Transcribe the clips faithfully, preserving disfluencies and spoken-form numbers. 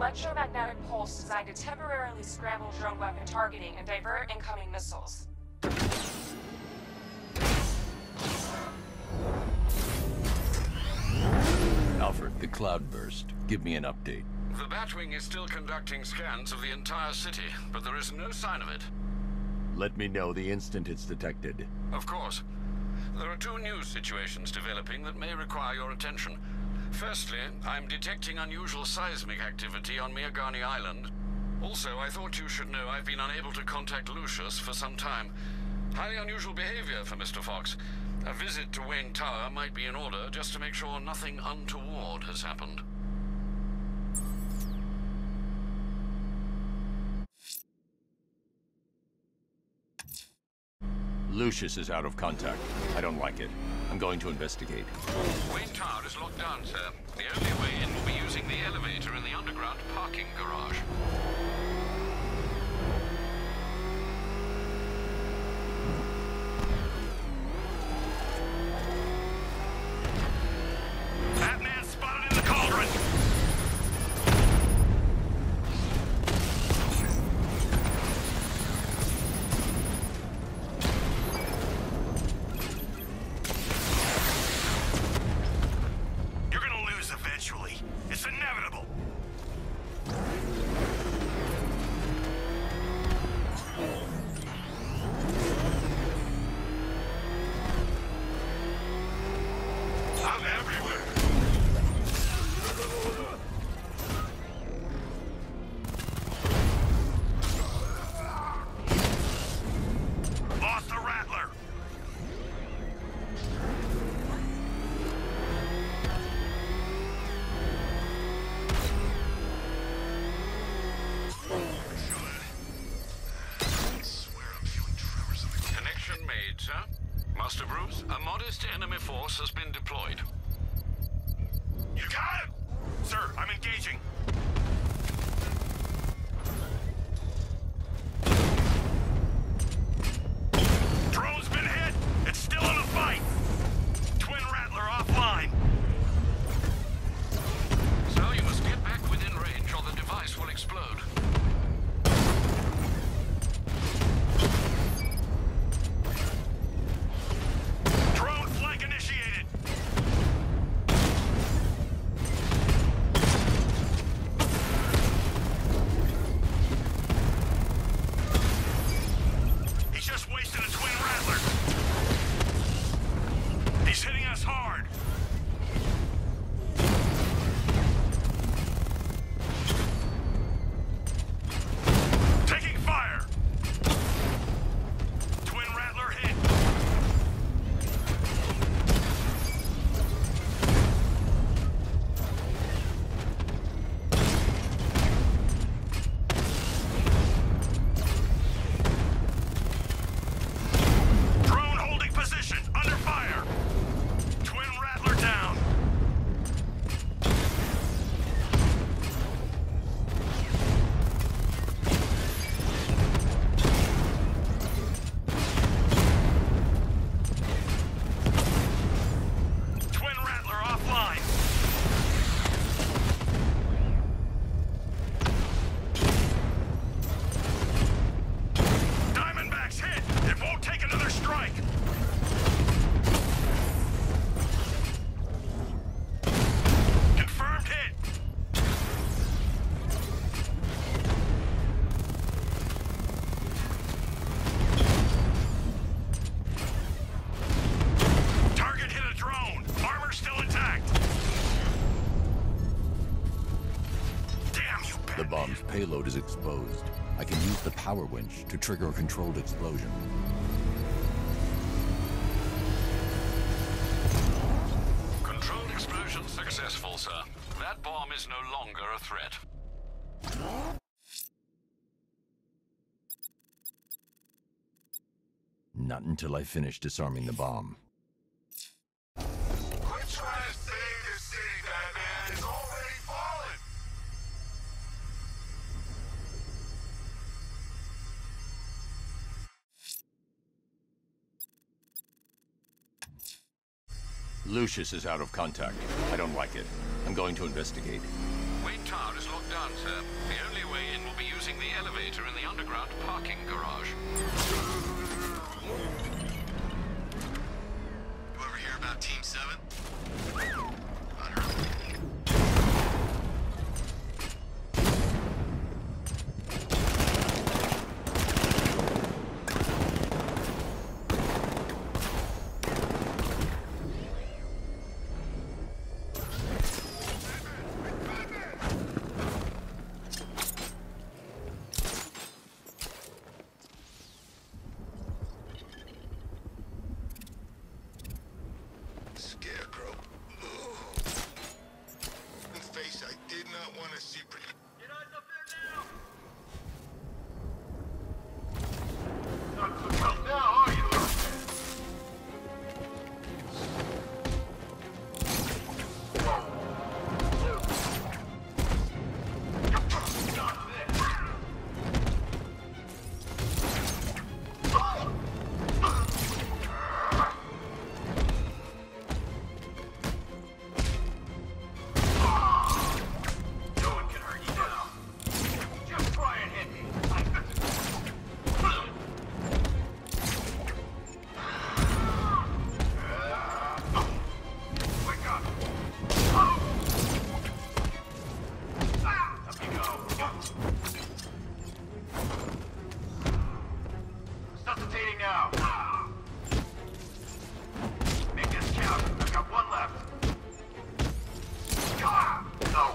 electromagnetic pulse designed to temporarily scramble drone weapon targeting and divert incoming missiles. Alfred, the cloudburst. Give me an update. The Batwing is still conducting scans of the entire city, but there is no sign of it. Let me know the instant it's detected. Of course. There are two news situations developing that may require your attention. Firstly, I'm detecting unusual seismic activity on Miagani Island. Also, I thought you should know I've been unable to contact Lucius for some time. Highly unusual behavior for Mister Fox. A visit to Wayne Tower might be in order, just to make sure nothing untoward has happened. Lucius is out of contact. I don't like it. I'm going to investigate. Wayne Tower is locked down, sir. The only way in will be using the elevator in the underground parking garage. Batman spotted in the cauldron! You're gonna lose eventually. It's inevitable. I'm everywhere. Lost the Rattler. Connection made, sir. Master Bruce, a modest enemy force has been deployed. You got him! Sir, I'm engaging. Drone's been hit! It's still in a fight! Twin Rattler offline! So you must get back within range or the device will explode. Drone flank initiated! He's just wasted a Twin Rattler! He's hitting us hard! Taking fire! Twin Rattler hit! Drone holding position, under fire! Twin Rattler down! Twin Rattler offline! Diamondback's hit! It won't take another strike! Confirmed hit! Target hit a drone! Armor still intact! Damn you, The Batman! bomb's payload is exposed. I can use the power winch to trigger a controlled explosion. Controlled explosion successful, sir. That bomb is no longer a threat. Not until I finish disarming the bomb. Quit trying to save this city, Batman! It's already fallen! Lucius is out of contact. I don't like it. I'm going to investigate. Wayne Tower is locked down, down, sir. The only way in will be using the elevator in the underground parking garage. You ever hear about Team seven? Scarecrow. Ugh. In face I did not want to see. Get us up there now! Not so tough now, are you? Now. Make this count. I've got one left. Ah! No.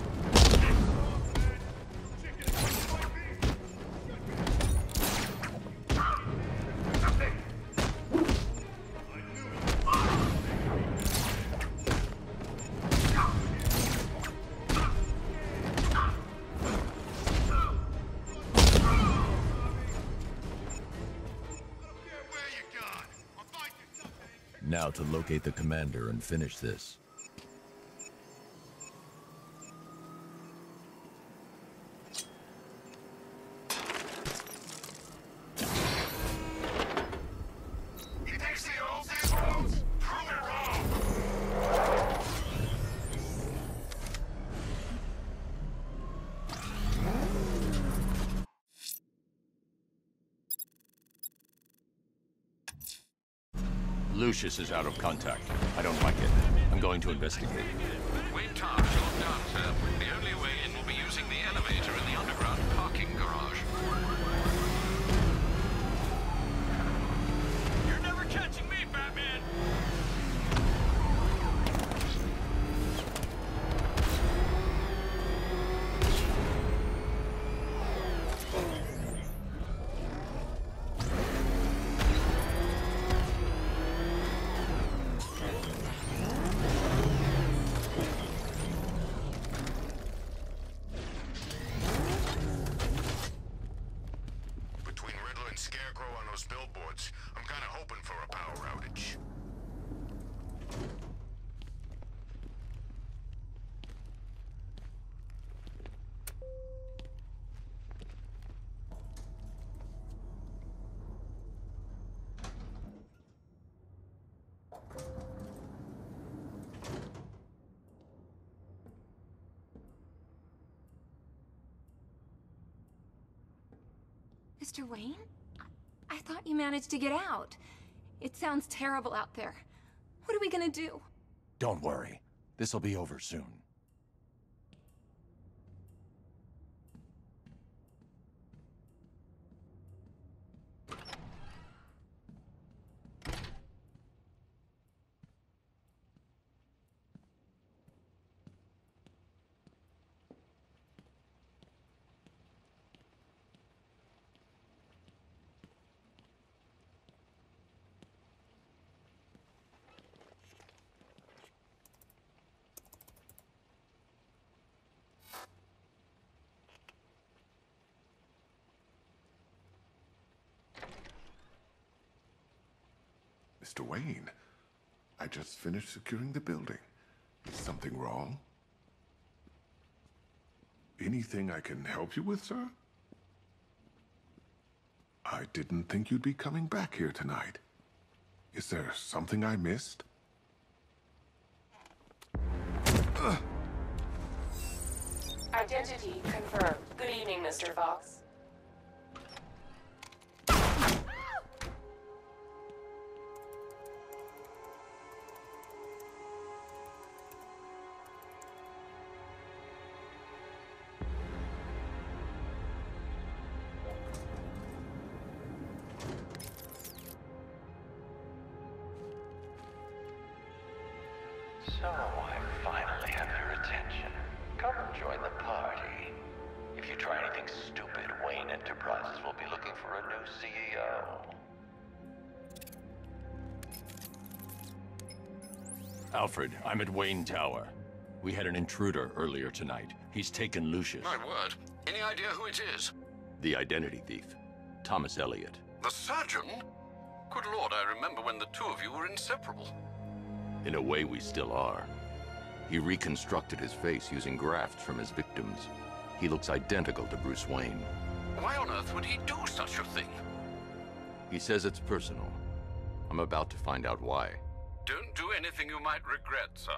Now to locate the commander and finish this. You think the old roads? Prove it wrong. Lucius is out of contact. I don't like it. I'm going to investigate. Wait time, short down, sir. The only way in will be using the elevator in the underground parking garage. You're never catching me, Batman! Scarecrow on those billboards. I'm kind of hoping for a power outage. Mister Wayne? I thought you managed to get out. It sounds terrible out there. What are we gonna do? Don't worry. This'll be over soon. Mister Wayne, I just finished securing the building. Is something wrong? Anything I can help you with, sir? I didn't think you'd be coming back here tonight. Is there something I missed? Identity confirmed. Good evening, Mister Fox. So, I finally have your attention. Come join the party. If you try anything stupid, Wayne Enterprises will be looking for a new C E O. Alfred, I'm at Wayne Tower. We had an intruder earlier tonight. He's taken Lucius. My word. Any idea who it is? The identity thief. Thomas Elliot. The surgeon? Good Lord, I remember when the two of you were inseparable. In a way, we still are. He reconstructed his face using grafts from his victims. He looks identical to Bruce Wayne. Why on earth would he do such a thing? He says it's personal. I'm about to find out why. Don't do anything you might regret, sir.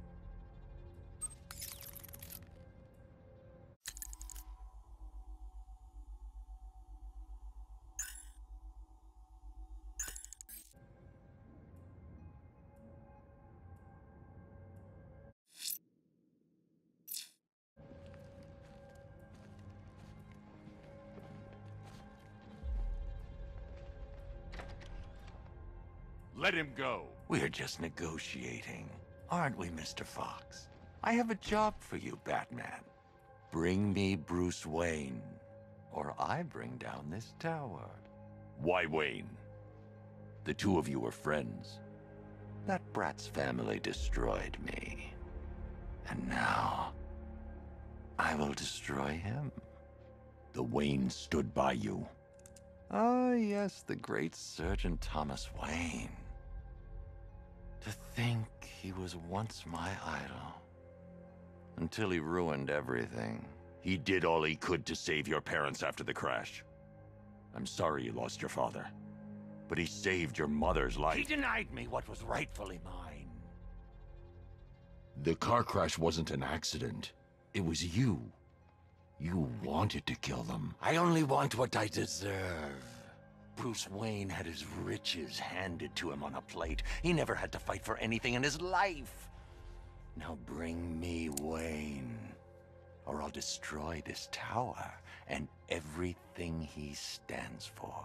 Let him go. We're just negotiating, aren't we, Mister Fox? I have a job for you, Batman. Bring me Bruce Wayne, or I bring down this tower. Why Wayne? The two of you were friends. That brat's family destroyed me. And now, I will destroy him. The Wayne stood by you. Ah, yes, the great Surgeon Thomas Wayne. To think he was once my idol. Until he ruined everything. He did all he could to save your parents after the crash. I'm sorry you lost your father. But he saved your mother's life. He denied me what was rightfully mine. The car crash wasn't an accident. It was you. You wanted to kill them. I only want what I deserve. Bruce Wayne had his riches handed to him on a plate. He never had to fight for anything in his life. Now bring me Wayne, or I'll destroy this tower and everything he stands for.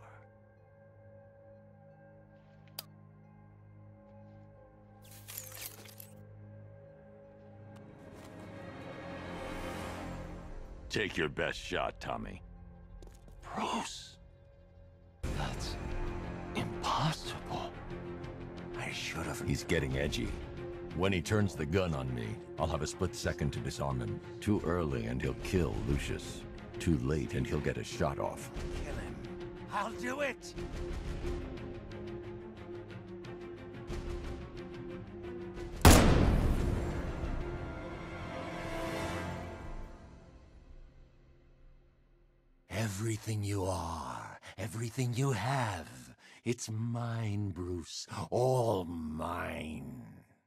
Take your best shot, Tommy. Bruce? That's impossible. I should have... He's getting edgy. When he turns the gun on me, I'll have a split second to disarm him. Too early and he'll kill Lucius. Too late and he'll get a shot off. Kill him. I'll do it! Everything you are, everything you have, it's mine, Bruce. All mine.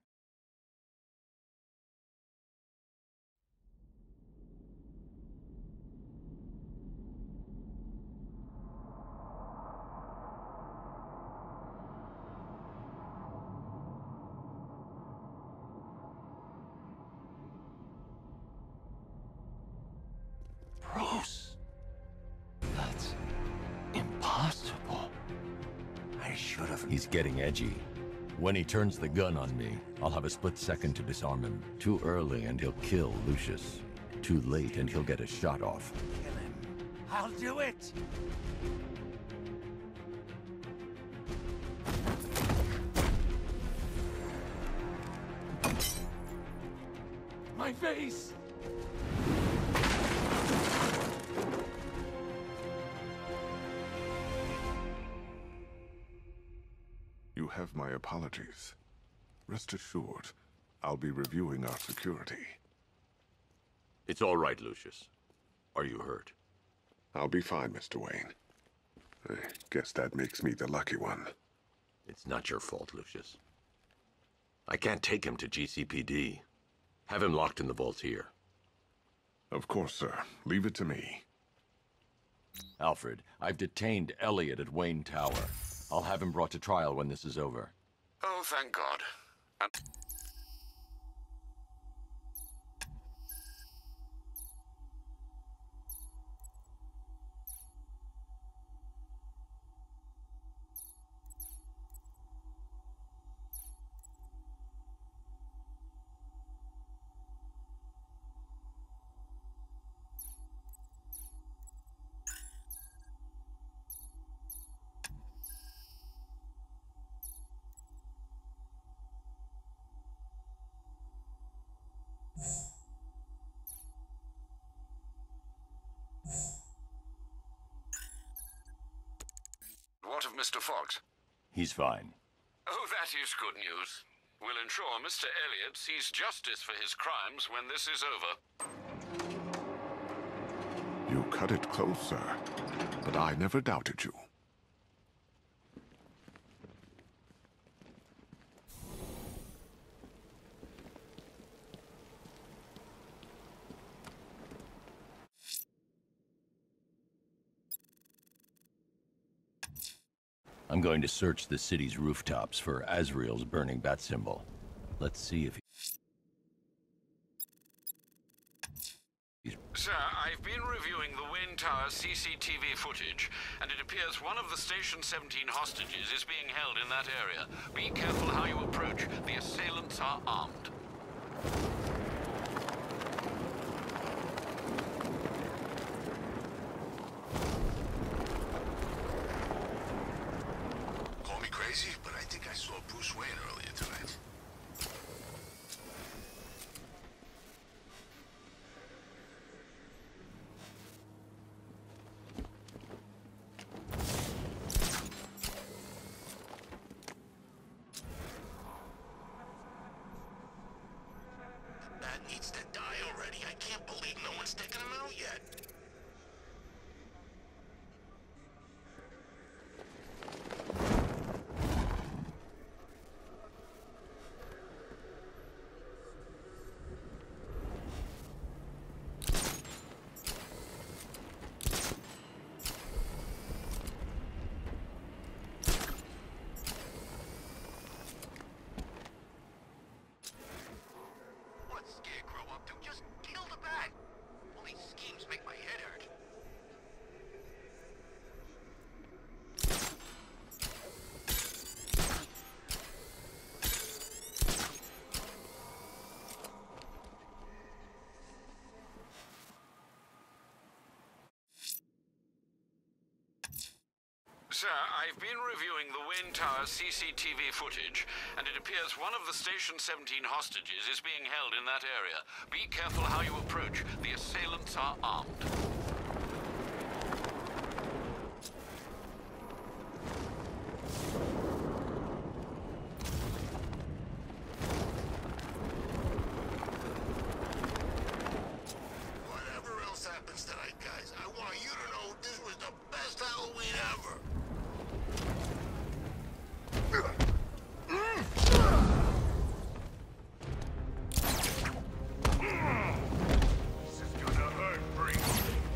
Bruce? That's impossible. I should have... He's getting edgy. When he turns the gun on me, I'll have a split second to disarm him. Too early and he'll kill Lucius. Too late and he'll get a shot off. Kill him. I'll do it! My face! You have my apologies. Rest assured, I'll be reviewing our security. It's all right, Lucius. Are you hurt? I'll be fine, Mister Wayne. I guess that makes me the lucky one. It's not your fault, Lucius. I can't take him to G C P D. Have him locked in the vault here. Of course, sir. Leave it to me. Alfred, I've detained Elliot at Wayne Tower. I'll have him brought to trial when this is over. Oh, thank God. And what of Mister Fox? He's fine. Oh, that is good news. We'll ensure Mister Elliot sees justice for his crimes when this is over. You cut it close, sir. But I never doubted you. I'm going to search the city's rooftops for Azrael's burning bat symbol. Let's see if he... Sir, I've been reviewing the Wayne Tower C C T V footage, and it appears one of the Station seventeen hostages is being held in that area. Be careful how you approach. The assailants are armed. Call me crazy, but I think I saw Bruce Wayne earlier tonight. That needs to die already. I can't believe no one's taken him out yet. What's Scarecrow up to? Just kill the bat! All these schemes make my head hurt. Sir, I've been reviewing the Wayne Tower C C T V footage, and it appears one of the Station seventeen hostages is being held in that area. Be careful how you approach. The assailants are armed. Whatever else happens tonight, guys, I want you to know this was the best Halloween ever. This is gonna hurt, Bree.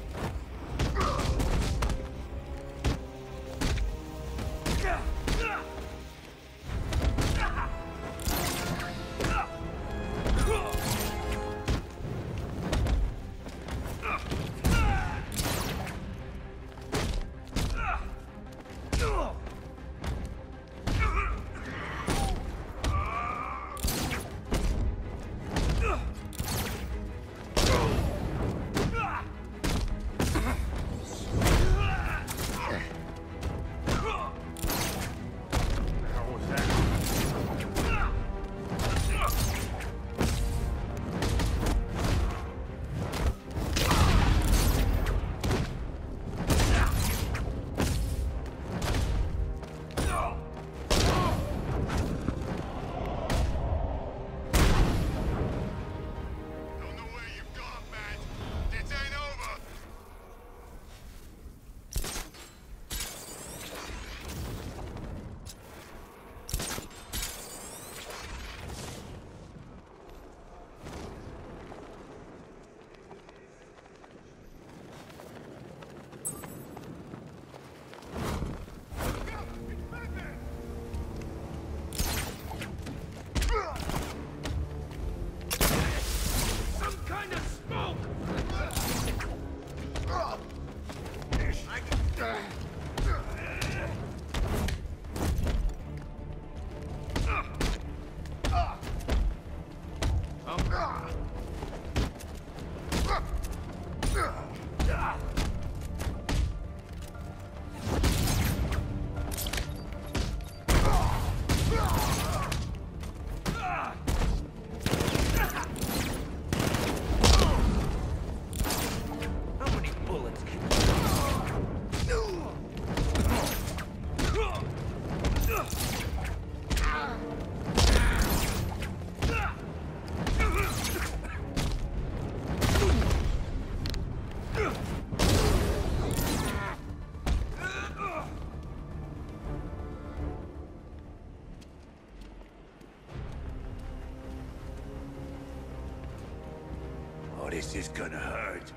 Oh, this is gonna hurt.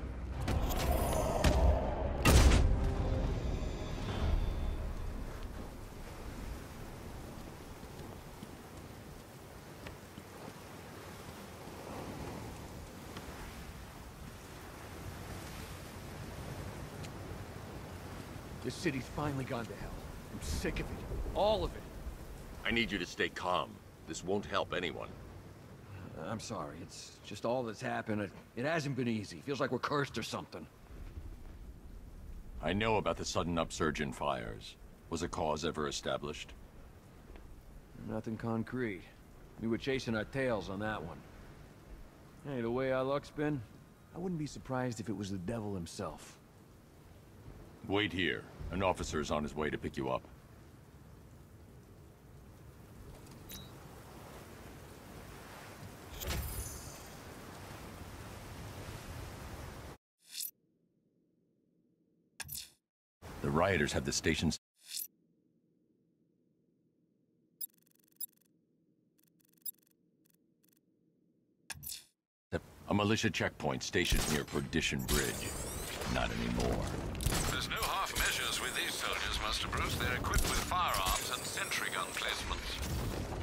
This city's finally gone to hell. I'm sick of it. All of it. I need you to stay calm. This won't help anyone. I'm sorry. It's just all that's happened. It, it hasn't been easy. Feels like we're cursed or something. I know about the sudden upsurge in fires. Was a cause ever established? Nothing concrete. We were chasing our tails on that one. Hey, the way our luck's been, I wouldn't be surprised if it was the devil himself. Wait here. An officer is on his way to pick you up. The rioters have the stations. A militia checkpoint stationed near Perdition Bridge. Not anymore. There's no half measures with these soldiers, Master Bruce. They're equipped with firearms and sentry gun placements.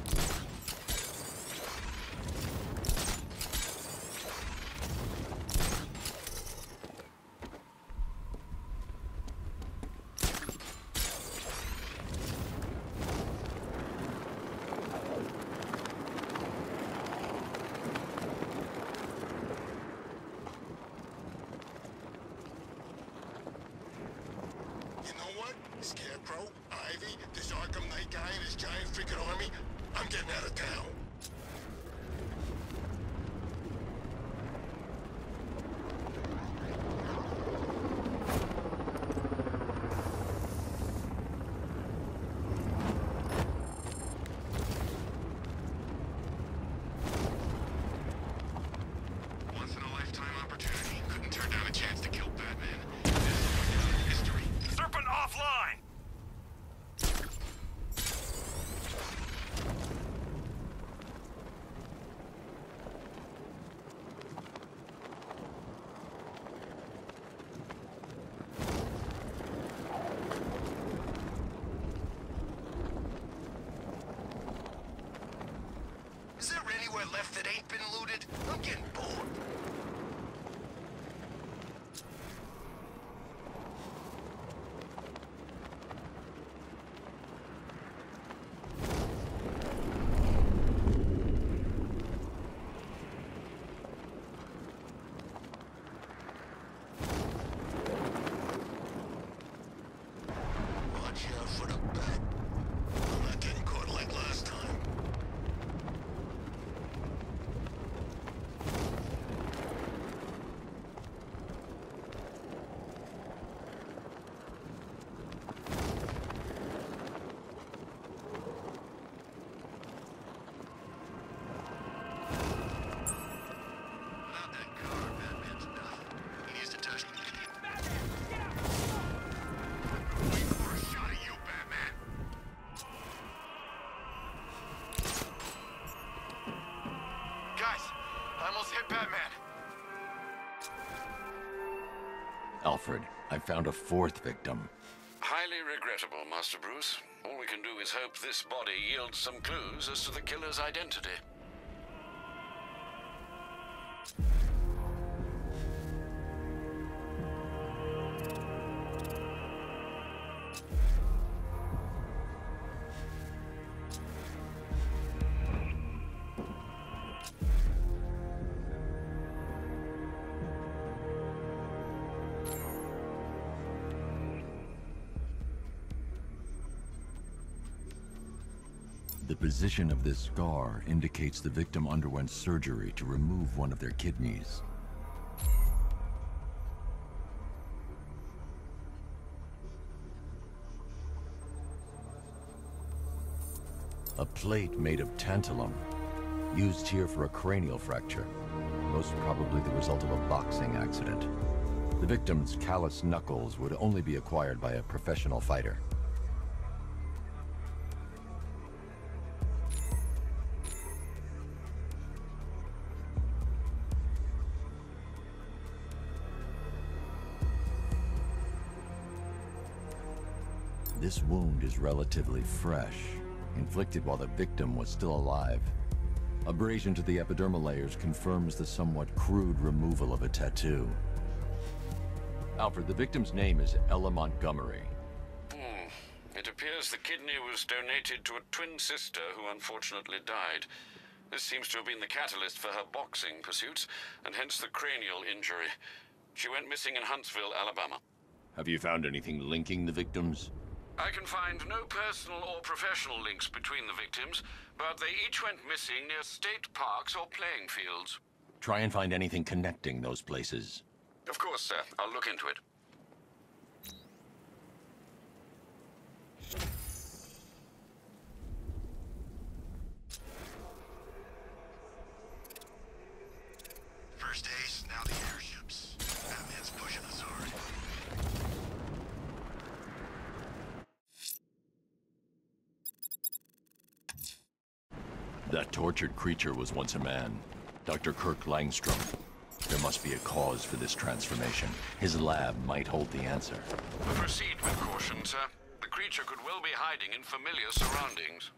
Scarecrow, Ivy, this Arkham Knight guy and his giant freaking army, I'm getting out of town. Once in a lifetime opportunity. Couldn't turn down a chance to kill Batman. This is history. Serpent offline! Is there anywhere left that ain't been looted? I'm getting bored. Watch out for the bat. I'm not getting caught like last time. Not that car, Batman's nothing. He needs to touch me. Wait for a shot of you, Batman. Guys, I almost hit Batman. Alfred, I found a fourth victim. Highly regrettable, Master Bruce. All we can do is hope this body yields some clues as to the killer's identity. The position of this scar indicates the victim underwent surgery to remove one of their kidneys. A plate made of tantalum, used here for a cranial fracture, most probably the result of a boxing accident. The victim's calloused knuckles would only be acquired by a professional fighter. This wound is relatively fresh, inflicted while the victim was still alive. Abrasion to the epidermal layers confirms the somewhat crude removal of a tattoo. Alfred, the victim's name is Ella Montgomery. Hmm. It appears the kidney was donated to a twin sister who unfortunately died. This seems to have been the catalyst for her boxing pursuits, and hence the cranial injury. She went missing in Huntsville, Alabama. Have you found anything linking the victims? I can find no personal or professional links between the victims, but they each went missing near state parks or playing fields. Try and find anything connecting those places. Of course, sir. I'll look into it. First ace, now the airships. Batman's pushing us hard. That tortured creature was once a man, Doctor Kirk Langstrom. There must be a cause for this transformation. His lab might hold the answer. Proceed with caution, sir. The creature could well be hiding in familiar surroundings.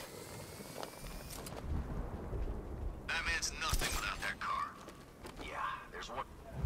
Batman's nothing without that car. Yeah, there's one.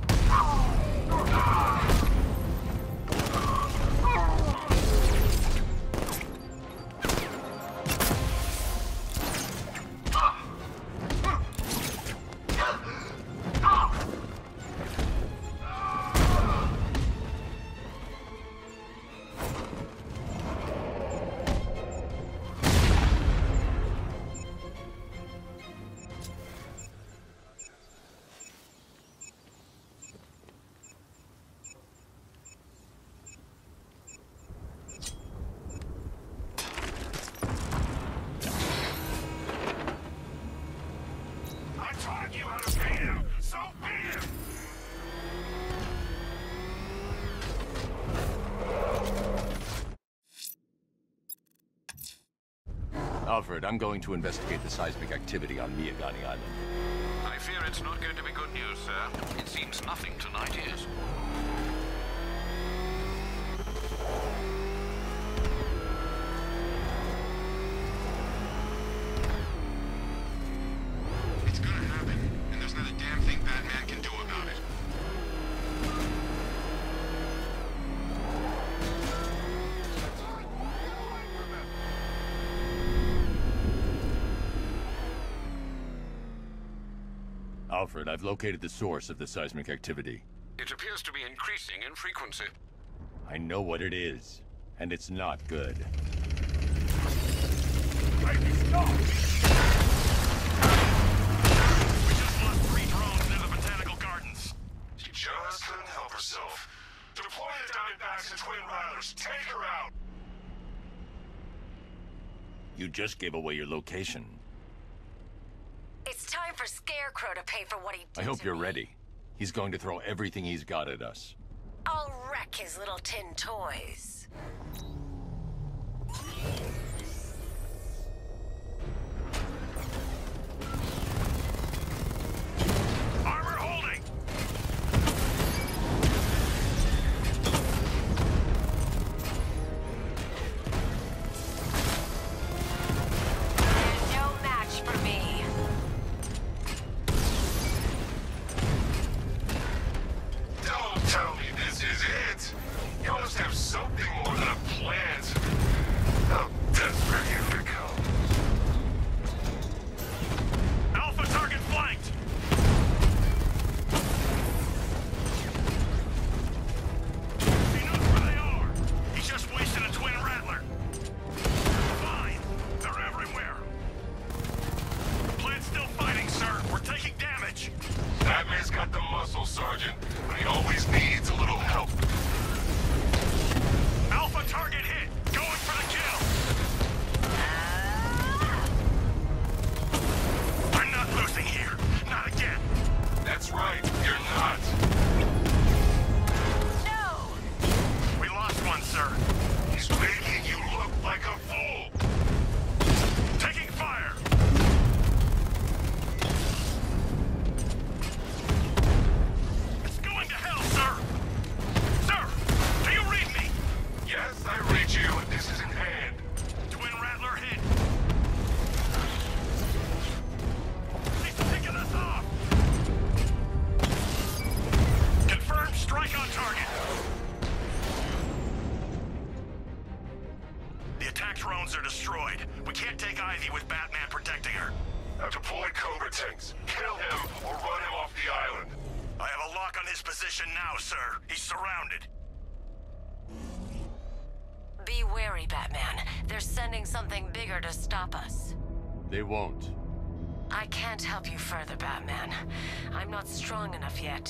Alfred, I'm going to investigate the seismic activity on Miyagani Island. I fear it's not going to be good news, sir. It seems nothing tonight is. It's gonna happen, and there's not a damn thing Batman can do about it. Alfred, I've located the source of the seismic activity. It appears to be increasing in frequency. I know what it is, and it's not good. Lady, stop! We just lost three drones near the botanical gardens. She just couldn't help herself. Deploy the Diamondbacks and Twin Rattlers. Take her out! You just gave away your location. It's time for Scarecrow to pay for what he did I hope to you're me. ready. He's going to throw everything he's got at us. I'll wreck his little tin toys. Armor holding! There's no match for me. Don't tell me this is it! You must have something more than a plan. bearings. Kill him or run him off the island. I have a lock on his position now, sir. He's surrounded. Be wary, Batman. They're sending something bigger to stop us. They won't. I can't help you further, Batman. I'm not strong enough yet.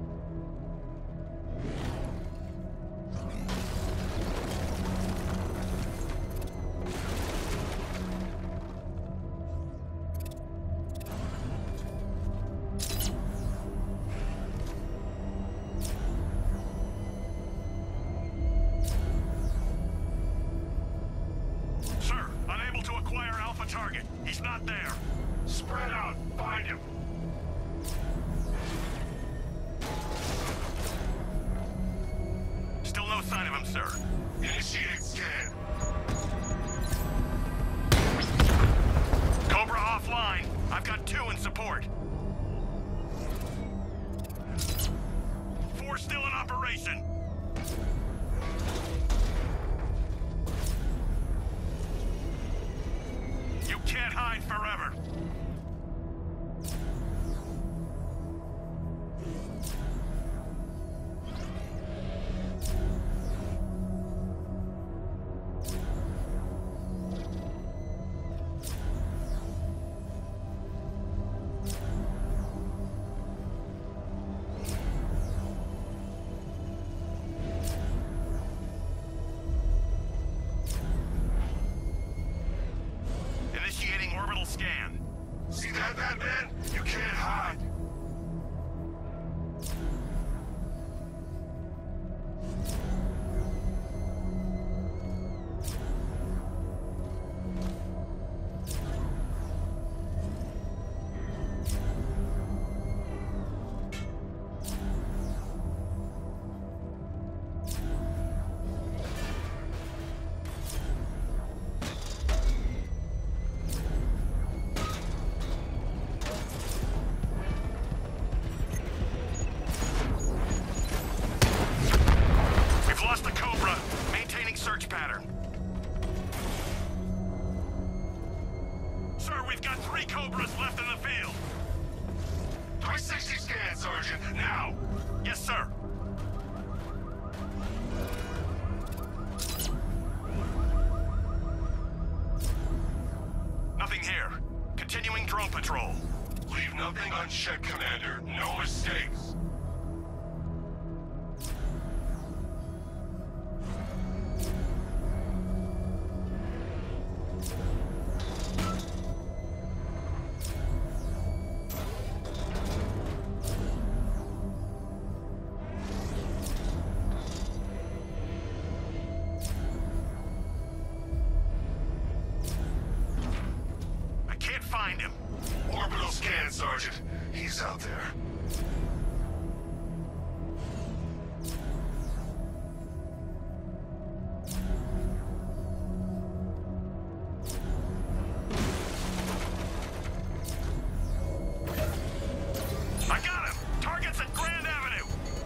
Sir, unable to acquire Alpha target. He's not there. Spread out. Find him. Still no sign of him, sir. Initiate scan. Cobra offline. I've got two in support. Four still in operation. You can't hide forever. Initiating orbital scan. See that, Batman? You can't hide. Lost the Cobra. Maintaining search pattern. Sir, we've got three Cobras left in the field. three sixty scan, Sergeant. Now. Yes, sir. Nothing here. Continuing drone patrol. Leave nothing unchecked, Commander. No mistakes. Find him. Orbital scan, Sergeant. He's out there. I got him! Target's at Grand Avenue!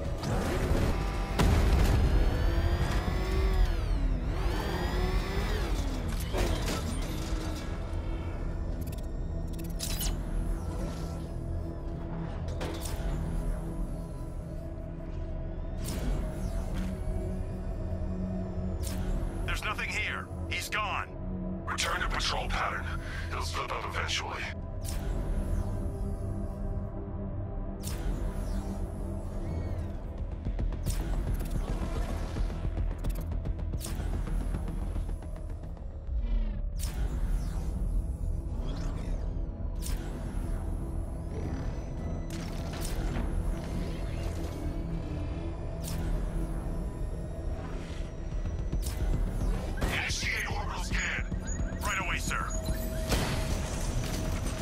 There's nothing here. He's gone. Return to patrol pattern. He'll slip up eventually. Initiate orbital scan. Right away, sir.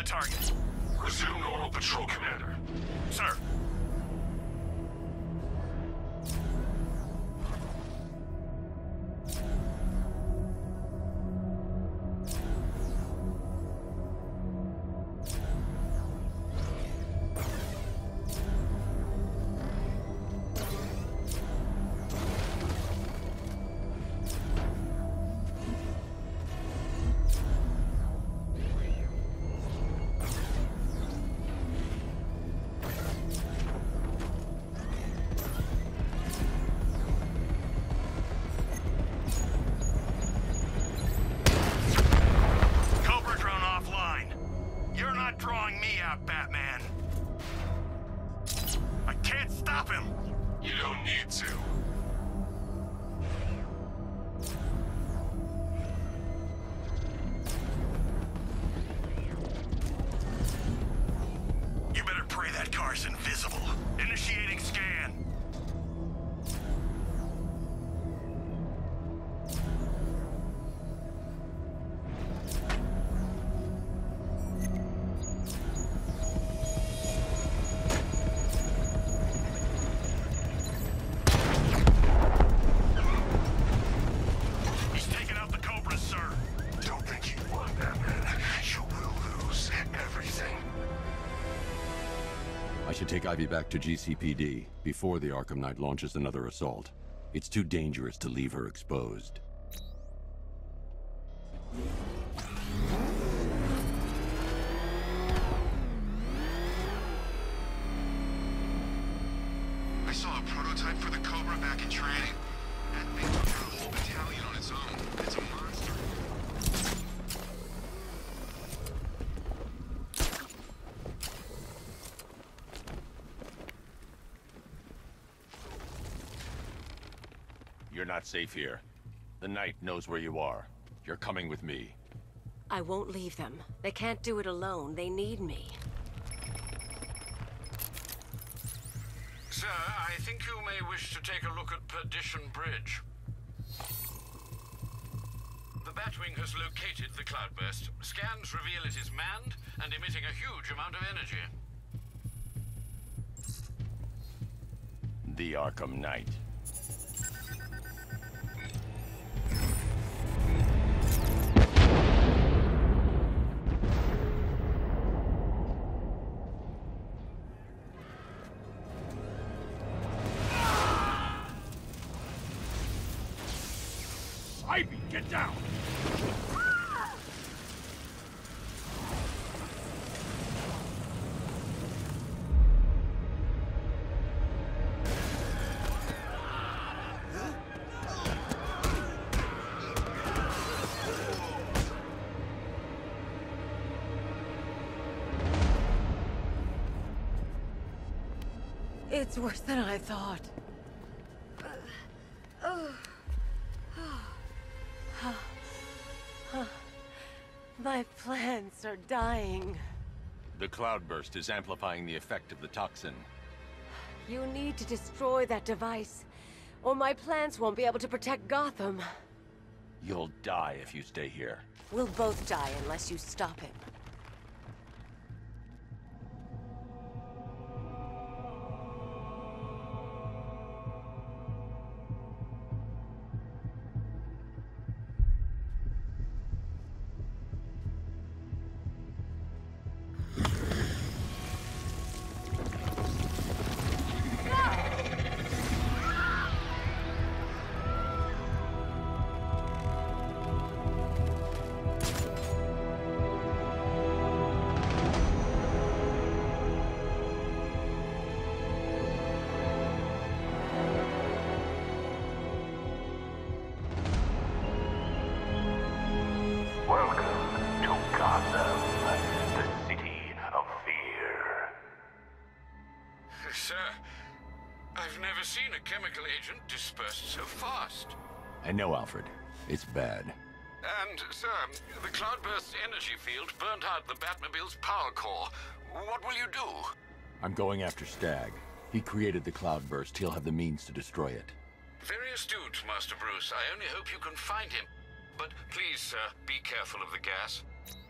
target. Resume normal patrol, Commander. Sir. Drawing me out, Batman. I can't stop him. You don't need to. You better pray that car's invisible. Initiating scan. I should take Ivy back to G C P D before the Arkham Knight launches another assault. It's too dangerous to leave her exposed. I saw a prototype for the Cobra back in training. That thing took out a whole battalion on its own. It's a monster. You're not safe here. The Knight knows where you are. You're coming with me. I won't leave them. They can't do it alone. They need me. Sir, I think you may wish to take a look at Perdition Bridge. The Batwing has located the cloudburst. Scans reveal it is manned and emitting a huge amount of energy. The Arkham Knight. Ivy, get down! It's worse than I thought. My plants are dying. The cloudburst is amplifying the effect of the toxin. You need to destroy that device, or my plants won't be able to protect Gotham. You'll die if you stay here. We'll both die unless you stop him. Sir, I've never seen a chemical agent dispersed so fast. I know, Alfred. It's bad. And, sir, the cloudburst's energy field burnt out the Batmobile's power core. What will you do? I'm going after Stag. He created the cloudburst. He'll have the means to destroy it. Very astute, Master Bruce. I only hope you can find him. But please, sir, be careful of the gas.